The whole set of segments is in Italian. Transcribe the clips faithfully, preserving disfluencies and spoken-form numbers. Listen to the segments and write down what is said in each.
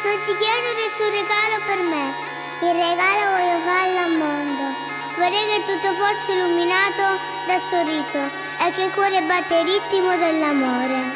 Non ti chiedo nessun regalo per me, il regalo voglio farlo al mondo. Vorrei che tutto fosse illuminato dal sorriso e che il cuore batte il ritmo dell'amore.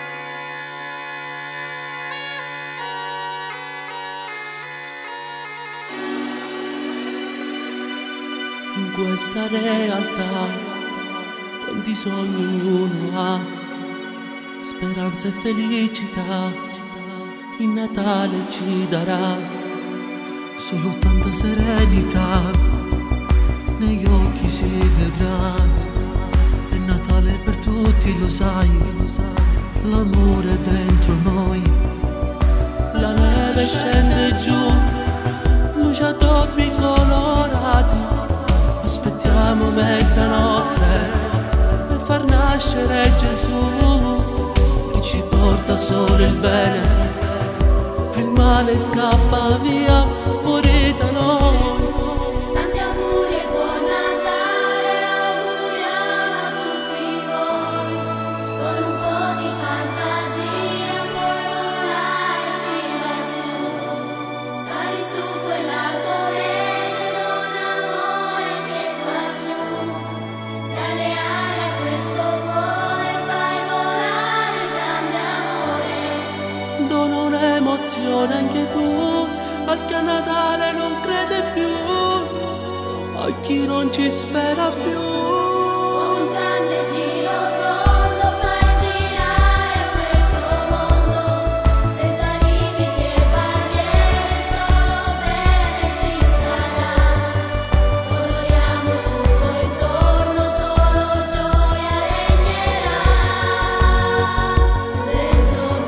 In questa realtà, quanti sogni ognuno ha, speranza e felicità, il Natale ci darà solo tanta serenità, negli occhi si vedrà, è Natale per tutti, lo sai, l'amore è dentro noi, la neve scende giù, luci a doppi colorati. Aspettiamo mezzanotte per far nascere Gesù, che ci porta solo il bene e il male scappa via fuori da noi. Tanti auguri e buon Natale, auguriamo a tutti voi, con un po' di fantasia puoi volare fin lassù, sali su quella cometa con amore che qua giù, dalle ali a questo cuore fai volare il grande amore. Dona un'emozione anche tu, a chi a Natale non crede più, a chi non ci spera più. Con un grande giro tondo fai girare questo mondo, senza limiti e barriere, solo bene ci sarà. Coloriamo tutto intorno, solo gioia regnerà dentro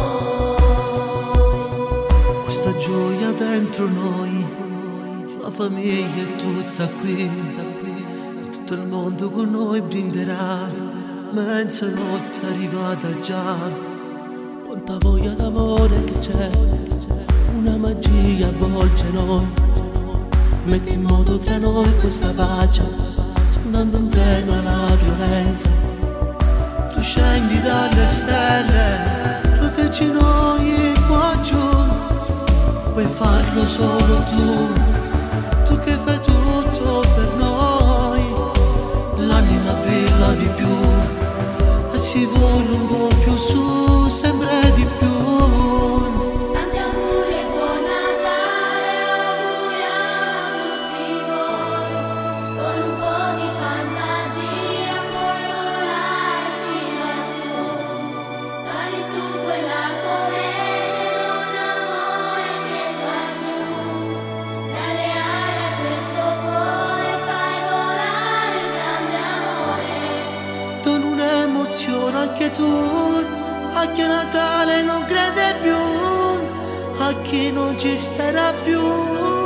noi. Questa gioia dentro noi, la famiglia è tutta qui, tutto il mondo con noi brinderà, mezzanotte è arrivata già, quanta voglia d'amore che c'è, una magia avvolge noi, metti in moto tra noi questa pace, dando un freno alla violenza, tu scendi dalle stelle, proteggi noi qua giù, puoi farlo solo tu, tu che fai tutto per noi, l'anima brilla di più e si vuole un po' più su, sempre di più. Tanti auguri e buon Natale, auguriamo a tutti voi, con un po' di fantasia puoi volare fin lassù, sali su quella cometa con amore che va giù, dalle ali a questo cuore fai volare il grande amore. Dona un'emozione anche tu, a chi a Natale non crede più, a chi non ci spera più.